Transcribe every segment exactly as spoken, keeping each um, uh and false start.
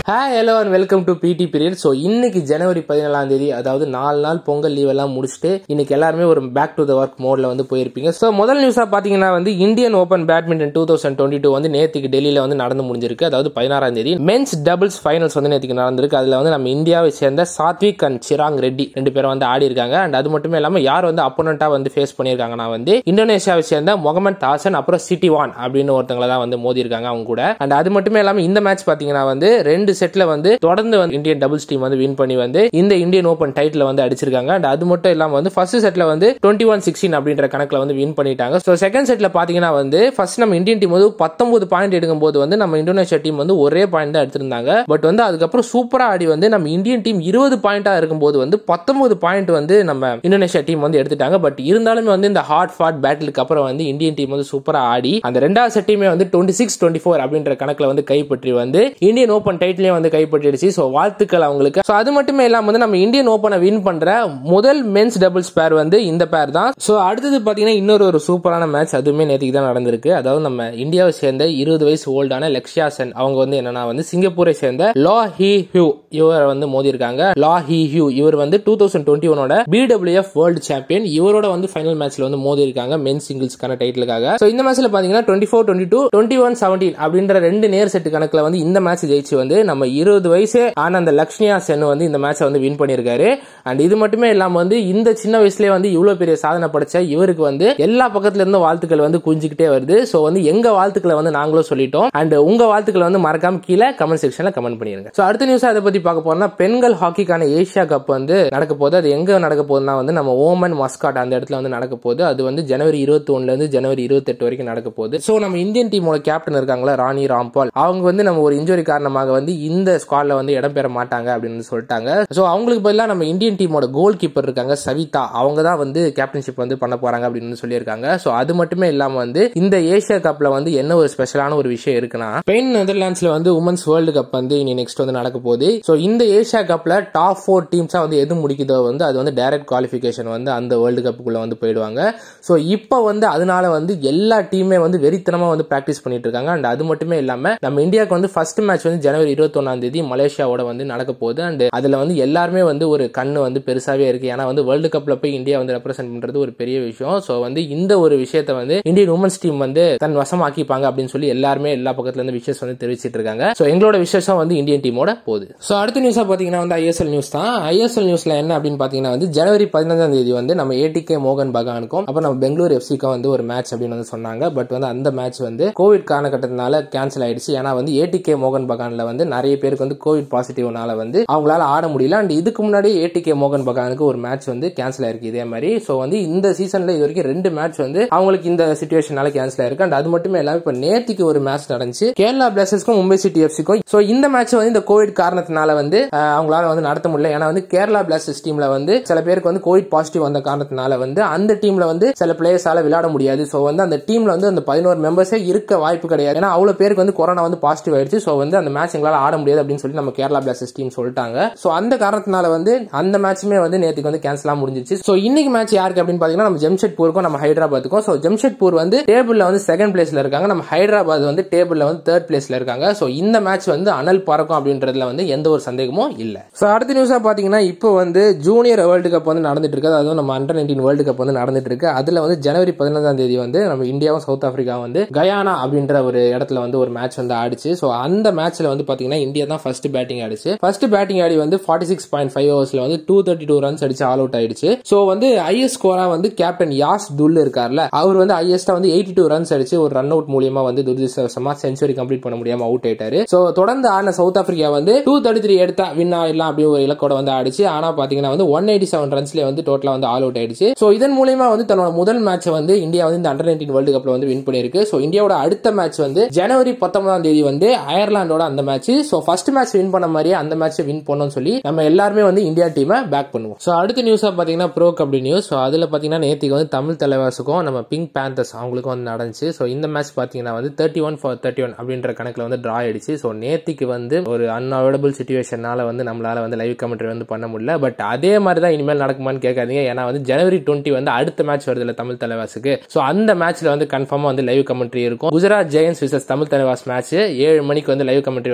Hi hello and welcome to PT period. So இன்னைக்கு ஜனவரி பதினேழாம் தேதி, அதாவது நாலு நாள் பொங்கல் லீவ் எல்லாம் முடிச்சுட்டு இன்னைக்கு எல்லாருமே ஒரு பேக் டு த ஒர்க் மோட்ல வந்து போயிருப்பீங்க. ஸோ முதல் நியூஸா பாத்தீங்கன்னா வந்து Indian Open badminton two thousand twenty two வந்து நேற்றுக்கு டெல்லியில வந்து நடந்து முடிஞ்சிருக்கு. அதாவது பதினாறாம் தேதி மென்ஸ் டபுள்ஸ் ஃபைனல்ஸ் வந்து நேற்றுக்கு நடந்திருக்கு. அதுல வந்து நம்ம இந்தியாவை சேர்ந்த சாத்விக் அண்ட் சிராங் ரெட்டி ரெண்டு பேரும் வந்து ஆடி இருக்காங்க. அண்ட் அது மட்டுமே இல்லாம யார் வந்து அப்போனண்டா வந்து ஃபேஸ் பண்ணியிருக்காங்கன்னா வந்து இந்தோனேஷியாவை சேர்ந்த முகமது தாசன் அப்புறம் சிட்டிவான் அப்படின்னு ஒருத்தவங்க தான் வந்து மோதி இருக்காங்க அவங்க கூட. அண்ட் அது மட்டுமே இல்லாம இந்த மேட்ச் பாத்தீங்கன்னா வந்து ரெண்டு செட்ல வந்து தொடர்ந்து வந்து இந்தியன் டபுள்ஸ் டீம் வந்து வின் பண்ணி வந்து இந்த இந்தியன் ஓபன் டைட்டில் வந்து அடிச்சிருக்காங்க. அண்ட் அது மட்டும் இல்லாம வந்து ஃபர்ஸ்ட் செட்ல வந்து டுவெண்ட்டி ஒன் சிக்ஸ்டீன் அப்படின்ற கணக்குல வந்து வின் பண்ணிட்டாங்க. ஸோ செகண்ட் செட்ல பாத்தீங்கன்னா வந்து ஃபர்ஸ்ட் நம்ம இந்தியன் டீம் வந்து பத்தொன்பது பாயிண்ட் எடுக்கும் போது வந்து நம்ம இந்தோனேஷியா டீம் வந்து ஒரே பாயிண்ட் தான் எடுத்திருந்தாங்க. பட் வந்து அதுக்கப்புறம் சூப்பரா ஆடி வந்து நம்ம இந்தியன் டீம் இருபது பாயிண்டா இருக்கும்போது வந்து பத்தொன்பது பாயிண்ட் வந்து நம்ம இந்தோனேஷியா டீம் வந்து எடுத்துட்டாங்க. பட் இருந்தாலுமே வந்து இந்த ஹார்ட் ஃபாட் பேட்டிலுக்கு அப்புறம் வந்து இந்தியன் டீம் வந்து சூப்பரா ஆடி அந்த ரெண்டாவது செட்டையுமே வந்து டுவெண்ட்டி சிக்ஸ் டுவெண்ட்டி ஃபோர் அப்படின்ற கணக்குல வந்து கைப்பற்றி வந்து இந்தியன் ஓபன் டைட்டிலே வந்து கைப்பற்றிடுச்சு. சோ வாழ்த்துக்கள் அவங்களுக்கு. சோ அது மட்டுமே இல்லாம வந்து நம்ம இந்தியன் ஓபனை வின் பண்ற முதல் மென்ஸ் டபுள்ஸ் பேர் வந்து இந்த பேர் தான். சோ அடுத்தது பாத்தீங்கன்னா இன்னொரு ஒரு சூப்பரான மேட்ச் அதுவுமே நேற்றுக்கு தான் நடந்திருக்கு. அதாவது நம்ம இந்தியாவை சேர்ந்த இருபது வயசு ஓல்டான லக்ஷ்யா சென் அவங்க வந்து என்னன்னா வந்து சிங்கப்பூரை சேர்ந்த லா ஹி ஹியூ இவர் வந்து மோதி இருக்காங்க. லா ஹி ஹியூ இவர் வந்து டூ தௌசண்ட் டுவெண்ட்டி ஒனோட பிடபிள்யூஎஃப் வேர்ல்டு சாம்பியன். இவரோட வந்து ஃபைனல் மேட்ச்ல வந்து மோதி இருக்காங்க மென் சிங்கிள்ஸ்க்கான டைட்டிலுக்காக. சோ இந்த மேட்ச்ல பாத்தீங்கன்னா twenty four twenty two twenty one seventeen அப்படின்ற ரெண்டு நேர் செட் கணக்குல வந்து இந்த மேட்ச் ஜெயிச்சு வந்து நம்ம இருபது வயசு ஆன அந்த லக்ஷ்மியா சென் வந்து இந்த மேட்சை வந்து வின் பண்ணிருக்காரு. அண்ட் இது மட்டுமே இல்லாம வந்து இந்த சின்ன வயசுலயே வந்து இவ்வளவு பெரிய சாதனை படைச்ச இவருக்கு வந்து எல்லா பக்கத்துல இருந்து வாழ்த்துக்கள் வந்து குஞ்சிக்கிட்டே வருது. சோ வந்து எங்க வாழ்த்துக்களை வந்து நாங்களும் சொல்லிட்டோம். அண்ட் உங்க வாழ்த்துக்களை வந்து மறக்காம கீழே கமெண்ட் செக்ஷன்ல கமெண்ட் பண்ணிருங்க. சோ அடுத்த நியூஸ் அதை பத்தி பார்க்க போறோம்னா பெண்கள் ஹாக்கிக்கான ஏசியா கப் வந்து நடக்க போகுது. அது எங்க நடக்க போகுதுன்னா வந்து நம்ம ஓமன் மஸ்காட் அந்த இடத்துல வந்து நடக்க போகுது. அது வந்து ஜனவரி இருபத்தி ஒண்ணுல இருந்து ஜனவரி இருபத்தி எட்டு வரைக்கும் நடக்க போகுது. சோ நம்ம இந்தியன் டீமோட கேப்டன் இருக்காங்களா ராணி ராம்பால், அவங்க வந்து நம்ம ஒரு இன்ஜுரி காரணமாக வந்து இந்த ஸ்குவாட்ல வந்து இடம் பெற மாட்டாங்க அப்படின்னு சொல்லிட்டாங்க. சோ அவங்களுக்கு பதிலா நம்ம இந்தியன் டீமோட கோல் கீப்பர் இருக்காங்க சவிதா, அவங்க தான் வந்து கேப்டன்ஷிப் வந்து பண்ண போறாங்க அப்படின்னு சொல்லியிருக்காங்க. சோ அது மட்டுமே இல்லாம வந்து இந்த ஏசியா கப்ல வந்து என்ன ஒரு ஸ்பெஷலான ஒரு விஷயம் இருக்குன்னா ஸ்பெயின் நெதர்லாண்ட்ஸ்ல வந்து உமன்ஸ் வேர்ல்டு கப் வந்து இனி நெக்ஸ்ட் வந்து நடக்க போகுது. சோ இந்த ஏசியா கப்ல டாப் ஃபோர் டீம்ஸா வந்து எது முடிக்குதோ வந்து அது வந்து டைரக்ட் குவாலிஃபிகேஷன் வந்து அந்த வேர்ல்டு கப்புக்குள்ள வந்து போயிடுவாங்க. சோ இப்போ வந்து அதனால வந்து எல்லா டீமே வந்து வெறித்தனமா வந்து பிராக்டிஸ் பண்ணிட்டு இருக்காங்க. அண்ட் அது மட்டுமே இல்லாம நம்ம இந்தியாவுக்கு வந்து ஃபர்ஸ்ட் மேட்ச் வந்து ஜனவரி இருபத்தி ஒன்னாம் தேதி மலேசியாவோட வந்து நடக்க போகுது. அண்ட் அதுல வந்து எல்லாருமே வந்து ஒரு கண்ணு வந்து பெருசாவே இருக்கு. ஏன்னா வந்து வேர்ல்டு கப்ல போய் இந்தியா வந்து ரெப்ரசென்ட் பண்றது ஒரு பெரிய விஷயம். சோ வந்து இந்த ஒரு விஷயத்தை வந்து இந்தியன் உமன்ஸ் டீம் வந்து தன் வசமாக்கிப்பாங்க அப்படின்னு சொல்லி எல்லாருமே எல்லா பக்கத்துல இருந்து விஷஸ் வந்து தெரிவிச்சிட்டு இருக்காங்க. சோ எங்களோட விஷயம் வந்து இந்தியன் டீமோட போகுது. சோ அடுத்த நியூஸா பாத்தீங்கன்னா வந்து ஐஎஸ்எல் நியூஸ் தான். ஐஎஸ்எல் நியூஸ்ல என்ன அப்படின்னு பாத்தீங்கன்னா வந்து ஜனவரி பதினஞ்சாம் தேதி வந்து நம்ம ஏடிகே மோகன் பகானுக்கும் அப்புறம் நம்ம பெங்களூர் எஃப்சிக்கும் வந்து ஒரு மேட்ச் அப்படின்னு வந்து சொன்னாங்க. பட் வந்து அந்த மேட்ச் வந்து கோவிட் காலகட்டத்தினால கேன்சல் ஆயிடுச்சு. ஏன்னா வந்து ஏடிகே மோகன் பகான்ல வந்து நிறைய பேருக்கு வந்து கோவிட் பாசிட்டிவ்னால வந்து அவங்களால ஆட முடியல. அண்ட் இதுக்கு முன்னாடி ஏடிகே மோகன் பகானுக்கு ஒரு மேட்ச் வந்து கேன்சல் ஆயிருக்கு இதே மாதிரி. சோ வந்து இந்த சீசன்ல இது வரைக்கும் ரெண்டு மேட்ச் வந்து அவங்களுக்கு இந்த சிச்சுவேஷனால கேன்சல் ஆயிருக்கு. அண்ட் அது மட்டுமே இல்லாம இப்ப நேத்திக்கு ஒரு மேட்ச் நடந்துச்சு கேரளா பிளாஸ்டர்ஸ்க்கும் மும்பை சிட்டி எஃப்சிக்கும். சோ இந்த மேட்ச் வந்து இந்த கோவிட் காரணத்தினால வந்து அவங்களால வந்து நடத்த முடியல. ஏன்னா வந்து கேரளா பிளாஸ்டர்ஸ் டீம்ல வந்து சில பேருக்கு வந்து கோவிட் பாசிட்டிவ் வந்த காரணத்தினால வந்து அந்த டீம்ல வந்து சில பிளேயர்ஸால விளையாட முடியாது. சோ வந்து அந்த டீம்ல வந்து அந்த பதினோரு மெம்பர்ஸே இருக்க வாய்ப்பு கிடையாது. ஏன்னா அவ்வளவு பேருக்கு வந்து கொரோனா வந்து பாசிட்டிவ் ஆயிடுச்சு. சோ வந்து அந்த மேட்ச் எங்களால ஆட முடியாது அப்படின்னு சொல்லி நம்ம கேரளா பிளாஸ்டர்ஸ் டீம் சொல்லிட்டாங்க. சோ அந்த காரணத்தினால வந்து அந்த மேட்சுமே வந்து நேத்துக்கு வந்து கேன்சலா முடிஞ்சிருச்சு. சோ இன்னைக்கு மேட்ச் யாருக்கு அப்படின்னு பாத்தீங்கன்னா நம்ம ஜம்ஷெட்பூருக்கும் நம்ம ஹைதராபாத்துக்கும். சோ ஜம்ஷெட்பூர் வந்து டேபிள்ல வந்து செகண்ட் பிளேஸ்ல இருக்காங்க. நம்ம ஹைதராபாத் வந்து டேபிள்ல வந்து தேர்ட் பிளேஸ்ல இருக்காங்க. சோ இந்த மேட்ச் வந்து அனல் பறக்கும் அப்படின்றதுல வந்து எந்த ஒரு சந்தேகமும் இல்ல. சோ அடுத்த நியூஸா பாத்தீங்கன்னா இப்போ வந்து ஜூனியர் வேர்ல்டு கப் வந்து நடந்துட்டு இருக்கு. அதாவது நம்ம அண்டர் நைன்டீன் வேர்ல்டு கப் வந்து நடந்துட்டு இருக்கு. அதுல வந்து ஜனவரி பதினஞ்சாம் தேதி வந்து நம்ம இந்தியாவும் சவுத் ஆப்பிரிக்கா வந்து கயானா அப்படின்ற ஒரு இடத்துல வந்து ஒரு மேட்ச் வந்து ஆடிச்சு. சோ அந்த மேட்ச்ல வந்து பாத்தீங்கன்னா இந்தியா தான் ஃபர்ஸ்ட் பேட்டிங் ஆடிச்சு. ஃபர்ஸ்ட் பேட்டிங் ஆடி வந்து ஃபார்ட்டி சிக்ஸ் பாயிண்ட் ஃபைவ் ஓவர்ஸ்ல வந்து டூ தேர்ட்டி டூ ரன்ஸ் அடிச்சு ஆல் அவுட் ஆயிடுச்சு. சோ வந்து ஹையஸ்ட் ஸ்கோரா வந்து கேப்டன் யாஸ் துல் இருக்கார்ல, அவர் வந்து ஹையஸ்டா வந்து எயிட்டி டூ ரன்ஸ் அடிச்சு ஒரு ரன் அவுட் மூலியமா வந்து துரதிர்ஷ்டவசமா செஞ்சுரி கம்ப்ளீட் பண்ண முடியாம அவுட் ஆயிட்டாரு. சோ தொடர்ந்து ஆன சவுத் ஆப்பிரிக்கா வந்து டூ தேர்ட்டி த்ரீ எடுத்தா வின் ஆயிடலாம் அப்படி ஒரு இலக்கோட வந்து ஆடிச்சு. ஆனா பாத்தீங்கன்னா வந்து ஒன் எயிட்டி செவன் ரன்ஸ்ல வந்து டோட்டலா வந்து ஆல் அவுட் ஆயிடுச்சு. சோ இதன் மூலமா வந்து தன்னோட முதல் மேட்ச் வந்து இந்தியா வந்து இந்த அண்டர் நைன்டீன் வேர்ல்டு கப்ல வந்து வின் பண்ணிருக்கு. சோ இந்தியாவோட அடுத்த மேட்ச் வந்து ஜனவரி பத்தொன்பதாம் தேதி வந்து அயர்லாண்டோட அந்த மேட்ச். சோ ஃபர்ஸ்ட் மேட்ச் வின் பண்ண மாதிரியே அந்த மேட்ச் வின் பண்ணணும்னு சொல்லி நம்ம எல்லாருமே வந்து இந்தியா டீமை பேக் பண்ணுவோம். சோ அடுத்த நியூஸா பாத்தீங்கன்னா ப்ரோ கபடி நியூஸ். சோ அதுல பாத்தீங்கன்னா நேத்திக்கு வந்து தமிழ் தலைவாசுக்கும் நம்ம பிங்க் பேந்தர்ஸ் அவங்களுக்கும் வந்து நடந்துச்சு. சோ இந்த மேட்ச் பாத்தீங்கன்னா வந்து thirty one for thirty one அப்படின்ற கணக்குல வந்து டிரா ஆயிடுச்சு. சோ நேத்திக்கு வந்து ஒரு அன்அவைலபிள் சிச்சுவேஷனால வந்து நம்மளால வந்து லைவ் கமெண்ட்ரி வந்து பண்ண முடியல. பட் அதே மாதிரி தான் இனிமேல் நடக்குமான்னு கேட்காதீங்க. ஏன்னா வந்து ஜனவரி டுவெண்ட்டி வந்து அடுத்த மேட்ச் வருது இல்ல தமிழ் தலைவாசுக்கு. சோ அந்த மேட்ச்ல வந்து கன்ஃபார்மா வந்து லைவ் கமெண்ட்ரி இருக்கும். Gujarat giants vs Tamil Thalaivas match ஏழு மணிக்கு வந்து லைவ் கமெண்ட்ரி வந்து பார்த்து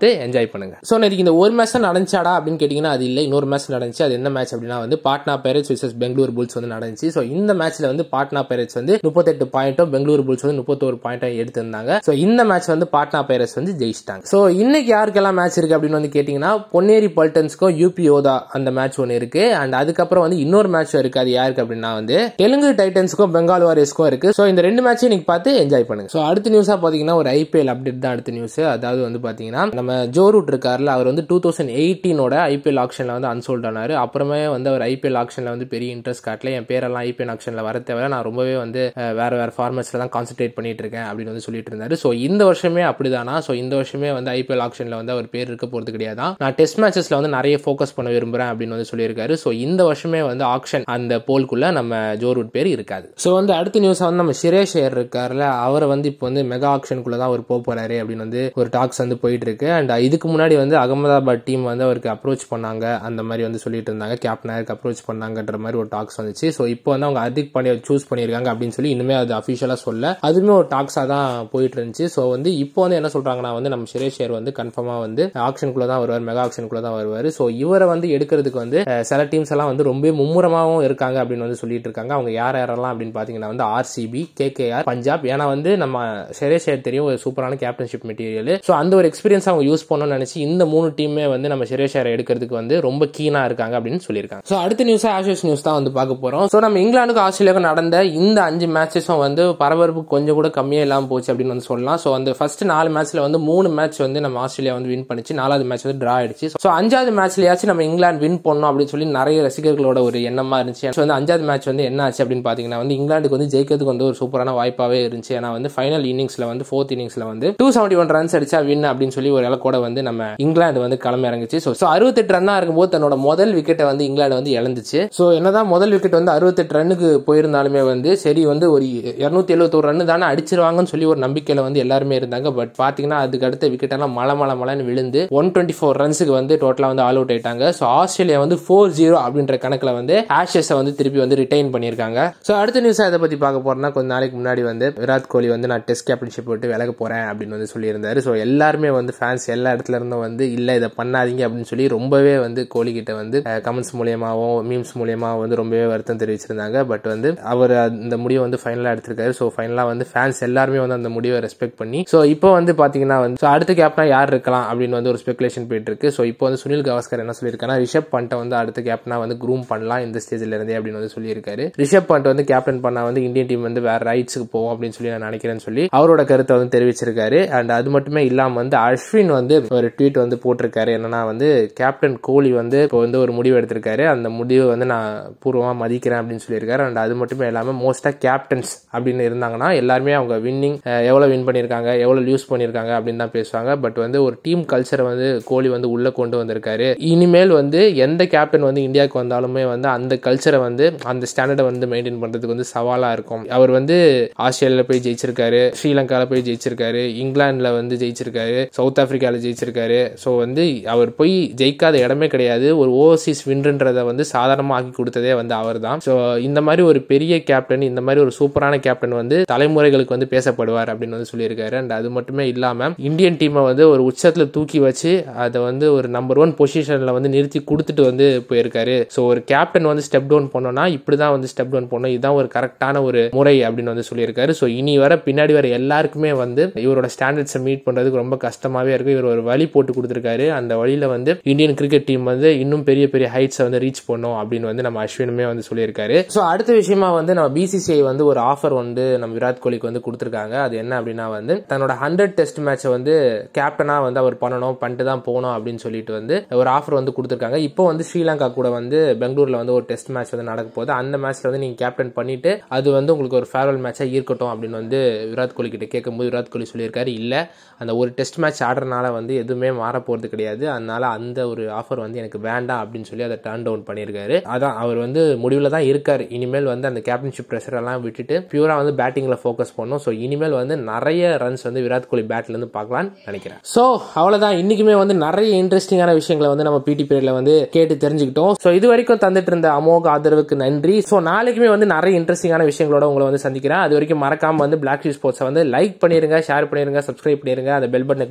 பார்த்து என்ஜாய் பண்ணுங்க. ஸோ நேற்று இந்த ஒரு மேட்ச் தான் நடந்துச்சாடா அப்படின்னு கேட்டீங்கன்னா அது இல்லை, இன்னொரு மேட்ச் நடந்துச்சு. அது என்ன மேட்ச் அப்படின்னா வந்து Patna pirates vs Bengaluru bulls வந்து நடந்துச்சு. ஸோ இந்த மேட்ச்ல வந்து பாட்னா பைரேட்ஸ் வந்து முப்பத்தெட்டு பாயிண்ட்டும் பெங்களூர் புல்ஸ் வந்து முப்பத்தோரு பாயிண்ட்டும் எடுத்திருந்தாங்க. ஸோ இந்த மேட்ச் வந்து பாட்னா பைரேட்ஸ் வந்து ஜெயிச்சிட்டாங்க. ஸோ இன்னைக்கு யாருக்கெல்லாம் மேட்ச் இருக்கு அப்படின்னு வந்து கேட்டீங்கன்னா பொன்னேரி பல்டன்ஸ்க்கும் யூபி யோதா அந்த மேட்ச் ஒன்று இருக்கு. அண்ட் அதுக்கப்புறம் வந்து இன்னொரு மேட்ச் இருக்கு. அது யாருக்கு அப்படின்னா வந்து தெலுங்கு டைட்டன்ஸ்க்கும் பெங்கால் வாரியர்ஸ்க்கும் இருக்கு. ஸோ இந்த ரெண்டு மேட்சையும் நீங்க பார்த்து என்ஜாய் பண்ணுங்க. ஸோ அடுத்த நியூஸா பாத்தீங்கன்னா ஒரு ஐபிஎல் அப்டேட் தான் அடுத்த நியூஸ். அதாவது வந்து பாத்தீங்கன்னா நம்ம ஜோ ரூட் இருக்காருல, அவர் வந்து டூ தௌசண்ட் எயிட்டீனோட ஐபிஎல் ஆக்ஷன்ல வந்து அன்சோல்ட் ஆனாரு. அப்புறமே வந்து அவர் ஐபிஎல் ஆக்ஷன்ல வந்து பெரிய இன்ட்ரெஸ்ட் காட்டல. என் பேரெல்லாம் ஐபிஎல் ஆக்ஷன்ல வர தேவை, நான் ரொம்பவே வந்து வேற வேற ஃபார்மேட்ஸ்ல தான் கான்சென்ட்ரேட் பண்ணிட்டு இருக்கேன் அப்படின்னு வந்து சொல்லிட்டு இருந்தாரு. ஸோ இந்த வருஷமே அப்படிதானா? ஸோ இந்த வருஷமே வந்து ஐபிஎல் ஆக்ஷன்ல வந்து அவர் பேர் இருக்க போறது கிடையாது. நான் டெஸ்ட் மேட்சஸ்ல வந்து நிறைய ஃபோக்கஸ் பண்ண விரும்புறேன் அப்படின்னு வந்து சொல்லியிருக்காரு. ஸோ இந்த வருஷமே வந்து ஆக்ஷன் அந்த போல்குள்ள நம்ம ஜோ ரூட் பேர் இருக்காது. ஸோ வந்து அடுத்த நியூஸ் வந்து நம்ம சுரேஷ் ஐயர் இருக்காருல, அவரை வந்து இப்போ வந்து மெகா ஆக்ஷனுக்குள்ள தான் அவர் போக போறாரு அப்படின்னு வந்து ஒரு டாக்ஸ் வந்து போயிட்டு இருக்கு. அண்ட் இதுக்கு முன்னாடி வந்து அகமதாபாத் டீம் வந்து அவருக்கு அப்ரோச் பண்ணாங்க, அந்த மாதிரி வந்து சொல்லிட்டு இருந்தாங்க. கேப்டனாருக்கு அப்ரோச் பண்ணாங்கன்ற மாதிரி ஒரு டாக்ஸ் வந்துச்சு. ஸோ இப்போ வந்து அவங்க ஹர்திக் பாண்டியா சூஸ் பண்ணியிருக்காங்க அப்படின்னு சொல்லி இன்னுமே அது அஃபிஷியலா சொல்ல, அதுவுமே ஒரு டாக்ஸா தான் போயிட்டு இருந்துச்சு. ஸோ வந்து இப்போ வந்து என்ன சொல்றாங்கன்னா வந்து நம்ம சுரேஷ் ஐயர் வந்து கன்ஃபார்மா வந்து ஆக்ஷனுக்குள்ள தான் வருவார், மெகா ஆக்ஷனுக்குள்ள தான் வருவார். ஸோ இவரை வந்து எடுக்கிறதுக்கு வந்து சில டீம்ஸ் எல்லாம் வந்து ரொம்ப மும்முரமாகவும் இருக்காங்க அப்படின்னு வந்து சொல்லிட்டு இருக்காங்க. அவங்க யார் யாரெல்லாம் அப்படின்னு பாத்தீங்கன்னா வந்து ஆர்சிபி, கேகேஆர், பஞ்சாப். ஏன்னா வந்து நம்ம சுரேஷ் ஐயர் தெரியும் ஒரு சூப்பரான கேப்டன்ஷிப் மெட்டீரியல். ஸோ அந்த ஒரு எக்ஸ்பீரியன்ஸ் அவங்க யூஸ் பண்ணணும்னு நினைச்சு இந்த மூணு டீமே வந்து நம்ம சுரேஷ் ஐயர் எடுக்கிறதுக்கு வந்து ரொம்ப கீனா இருக்காங்க அப்படின்னு சொல்லியிருக்காங்க. ஸோ அடுத்த நியூஸ் ஆஷஸ் நியூஸ் தான் வந்து பார்க்க போறோம். ஸோ நம்ம இங்கிலாந்துக்கு ஆஸ்திரேலியாவுக்கு நடந்த இந்த அஞ்சு மேட்சஸும் வந்து பரபரப்பு கொஞ்சம் கூட கம்மியா இல்லாம போச்சு அப்படின்னு வந்து சொல்லலாம். ஸோ அந்த ஃபர்ஸ்ட் நாலு மேட்ச்ல வந்து மூணு மேட்ச் வந்து நம்ம ஆஸ்திரேலியா வந்து வின் பண்ணிச்சு, நாலாவது மேட்ச் வந்து டிரா ஆயிடுச்சு. ஸோ அஞ்சாவது மேட்ச்லயாச்சும் நம்ம இங்கிலாந்து வின் பண்ணணும் அப்படின்னு சொல்லி நிறைய ரசிகர்களோட ஒரு எண்ணமா இருந்துச்சு. ஸோ வந்து அஞ்சாவது மேட்ச் வந்து என்ன ஆச்சு அப்படின்னு பாத்தீங்கன்னா வந்து இங்கிலாந்துக்கு வந்து ஜெயிக்கிறதுக்கு வந்து ஒரு சூப்பரான வாய்ப்பாவே இருந்துச்சு. ஏன்னா வந்து ஃபைனல் இன்னிங்ஸ்ல வந்து ஃபோர்த் இன்னிங்ஸ்ல வந்து டூ செவன்டி ஒன் ரன்ஸ் அடிச்சா வின் அப்படின்னு சொல்லி ஒரு இலக்கோட வந்து நம்ம இங்கிலாந்து வந்து களம் இறங்குச்சு. ஸோ அறுபத்தெட்டு ரன்னா இருக்கும்போது தன்னோட முதல் விக்கெட்டை வந்து இங்கிலாந்து வந்து இழந்துச்சு. ஸோ என்னதான் முதல் விக்கெட் வந்து அறுபத்தெட்டு ரன்னுக்கு போயிருந்தாலுமே வந்து சரி வந்து ஒரு இருநூத்தி எழுபத்தி ஒரு ரன் தானே அடிச்சிருவாங்கன்னு சொல்லி ஒரு நம்பிக்கையில வந்து எல்லாருமே இருந்தாங்க. பட் பாத்தீங்கன்னா அதுக்கு அடுத்த விக்கெட் எல்லாம் மலை மலை மலைன்னு விழுந்து ஒன் டுவெண்ட்டி ஃபோர் ரன்ஸுக்கு வந்து டோட்டலா வந்து ஆல் அவுட் ஆயிட்டாங்க. ஸோ ஆஸ்திரேலியா வந்து ஃபோர் ஜீரோ அப்படின்ற கணக்குல வந்து ஆஷஸ் வந்து திருப்பி வந்து ரிட்டைன் பண்ணிருக்காங்க. ஸோ அடுத்த நியூஸ் இதை பத்தி பார்க்க போறோம்னா கொஞ்ச நாளைக்கு முன்னாடி வந்து விராட் கோலி வந்து நான் டெஸ்ட் கேப்டன்ஷிப் விட்டு விலக போறேன் அப்படின்னு வந்து சொல்லியிருந்தாரு. ஸோ எல்லாருமே வந்து ஃபேன்ஸ் எல்லா இடத்துல இருந்தும் வந்து இல்ல இதை பண்ணாதீங்க அப்படின்னு சொல்லி ரொம்பவே வந்து கோலி கிட்ட வந்து கமெண்ட்ஸ் மூலியமாவும் மீம்ஸ் மூலியமாவும் வந்து ரொம்பவே வருத்தம் தெரிவிச்சிருந்தாங்க. பட் வந்து அவர் அந்த முடிவை வந்து ஃபைனலா எடுத்திருக்காரு. ஸோ ஃபைனலா வந்து ஃபேன்ஸ் எல்லாருமே வந்து அந்த முடிவை ரெஸ்பெக்ட் பண்ணி ஸோ இப்போ வந்து பாத்தீங்கன்னா வந்து அடுத்த கேப்டனா யார் இருக்கலாம் அப்படின்னு வந்து ஒரு ஸ்பெகுலேஷன் போயிட்டு இருக்கு. ஸோ இப்போ வந்து சுனில் கவாஸ்கர் என்ன சொல்லியிருக்காருன்னா ரிஷப் பண்ட்டை வந்து அடுத்த கேப்டனா வந்து க்ரூம் பண்ணலாம் இந்த ஸ்டேஜ்ல இருந்தே அப்படின்னு வந்து சொல்லியிருக்காரு. ரிஷப் பண்ட் வந்து கேப்டன் பண்ணா வந்து இந்தியன் டீம் வந்து வேற ரைட்ஸுக்கு போவோம் அப்படின்னு சொல்லி நான் நினைக்கிறேன்னு சொல்லி அவரோட கருத்தை வந்து தெரிவிச்சிருக்காரு. அண்ட் அது மட்டுமே இல்லாம வந்து அஸ்வின் வந்து ஒரு ட்வீட் வந்து போட்டிருக்காரு. என்னன்னா வந்து கேப்டன் கோலி வந்து இப்போ வந்து ஒரு முடிவு எடுத்திருக்காரு, அந்த முடிவு வந்து நான் பூர்வமா மதிக்கிறேன் அப்படின்னு சொல்லியிருக்காரு. அண்ட் அது மட்டுமே இல்லாம மோஸ்டா கேப்டன்ஸ் அப்படின்னு இருந்தாங்கன்னா எல்லாருமே அவங்க வின்னிங் எவ்வளவு வின் பண்ணிருக்காங்க எவ்வளவு லூஸ் பண்ணிருக்காங்க அப்படின்னு தான் பேசுவாங்க. பட் வந்து ஒரு டீம் கல்ச்சரை வந்து கோலி வந்து உள்ள கொண்டு வந்திருக்காரு. இனிமேல் வந்து எந்த கேப்டன் வந்து இந்தியாவுக்கு வந்தாலுமே வந்து அந்த கல்ச்சரை வந்து அந்த ஸ்டாண்டர்டை வந்து மெயின்டைன் பண்றதுக்கு வந்து சவாலா இருக்கும். அவர் வந்து ஆஸ்திரேலியால போய் ஜெயிச்சிருக்காரு, ஸ்ரீலங்கால போய் ஜெயிச்சிருக்காரு, இங்கிலாந்துல வந்து ஜெயிச்சிருக்காரு, சவுத் ஆப்பிரிக்கால ஜெயிச்சிருக்காரு. ஸோ வந்து அவர் போய் ஜெயிக்காத இடமே கிடையாது. ஒரு ஓவர்சீஸ் வின்ன்றதை வந்து சாதாரணமா ஆக்கி கொடுத்ததே வந்து அவர் தான். ஸோ இந்த மாதிரி ஒரு பெரிய கேப்டன், இந்த மாதிரி ஒரு சூப்பரான கேப்டன் வந்து தலைமுறைகளுக்கு வந்து பேசப்படுவார் அப்படின்னு வந்து சொல்லியிருக்காரு. அண்ட் அது மட்டுமே இல்லாம இந்தியன் டீமை வந்து ஒரு உச்சத்துல தூக்கி வச்சு அதை வந்து ஒரு நம்பர் ஒன் பொசிஷன்ல வந்து நிறுத்தி கொடுத்துட்டு வந்து போயிருக்காரு. ஸோ ஒரு கேப்டன் வந்து ஸ்டெப் டவுன் பண்ணோம்னா இப்படிதான் வந்து ஸ்டெப் டவுன் பண்ணணும், இதுதான் ஒரு கரெக்டான ஒரு முறை அப்படின்னு வந்து சொல்லியிருக்காரு. ஸோ இனி வர பின்னாடி வர எல்லாருக்குமே வந்து இவரோட ஸ்டாண்டர்ட்ஸை மீட் பண்றதுக்கு ரொம்ப கஷ்டமாவே இருக்கு. இவர் ஒரு வழி போட்டு கொடுத்திருக்காரு. அந்த வழியில வந்து இந்தியன் கிரிக்கெட் டீம் வந்து இன்னும் பெரிய பெரிய ஹைட்ஸை வந்து ரீச் பண்ணும் அப்படின்னு வந்து நம்ம அஸ்வினுமே வந்து சொல்லியிருக்காரு. ஸோ அடுத்த விஷயமா வந்து நம்ம பிசிசிஐ வந்து ஒரு ஆஃபர் வந்து நம்ம விராட் கோலிக்கு வந்து கொடுத்திருக்காங்க. அது என்ன அப்படின்னா வந்து தன்னோட ஹண்ட்ரட் டெஸ்ட் மேட்சை வந்து கேப்டனா வந்து அவர் பண்ணணும், பண்ணிட்டு தான் போகணும் அப்படின்னு சொல்லிட்டு வந்து ஒரு ஆஃபர் வந்து கொடுத்திருக்காங்க. இப்போ வந்து ஸ்ரீலங்கா கூட வந்து பெங்களூர்ல வந்து ஒரு டெஸ்ட் மேட்ச் வந்து நடக்க போகுது. அந்த மேட்ச்ல வந்து நீங்க கேப்டன் பண்ணிட்டு அது வந்து உங்களுக்கு ஒரு ஃபேர்வெல் மேட்சா இருக்கட்டும் அப்படின்னு வந்து விராட் கோலி கிட்ட கேட்கும்போது விராட் கோலி சொல்லியிருக்காரு, இல்ல அந்த ஒரு டெஸ்ட் மேட்ச் ஆடுறதுனால வந்து எதுவுமே மாற போறது கிடையாது, அதனால அந்த ஒரு ஆஃபர் வந்து எனக்கு வேண்டாம் அப்படின்னு சொல்லி அதை டர்ன் டவுன் பண்ணியிருக்காரு. அதான் அவர் வந்து முடிவுல தான் இருக்காரு. இனிமேல் வந்து அந்த கேப்டன்ஷிப் பிரஷர் எல்லாம் விட்டுட்டு பியூரா வந்து பேட்டிங்ல ஃபோக்கஸ் பண்ணும். ஸோ இனிமேல் வந்து நிறைய ரன்ஸ் வந்து விராட் கோலி பேட்ல இருந்து பார்க்கலாம்னு நினைக்கிறேன். ஸோ அவ்வளவுதான், இன்னைக்குமே வந்து நிறைய இன்ட்ரெஸ்டிங்கான விஷயங்களை வந்து நம்ம பிடி பீரியட்ல வந்து கேட்டு தெரிஞ்சுக்கிட்டோம். ஸோ இது வரைக்கும் தந்துட்டு இருந்த அமோக ஆதரவுக்கு நன்றி. ஸோ நாளைக்குமே வந்து நிறைய இன்ட்ரெஸ்டிங்கான விஷயங்களோட உங்களை வந்து சந்திக்கிறேன். அது வரைக்கும் மறக்காம வந்து பிளாக் ஷீப் ஸ்போர்ட்ஸை வந்து லைக் பண்ணிருங்க, ஷேர் பண்ணிருங்க, சப்ஸ்கிரைப் பண்ணிருங்க, அந்த பெல் பட்டனை கிளிக் பண்ணிருங்க.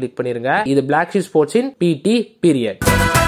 இது Blacksheep ஸ்போர்ட்ஸ் இன் பிடி பீரியட்.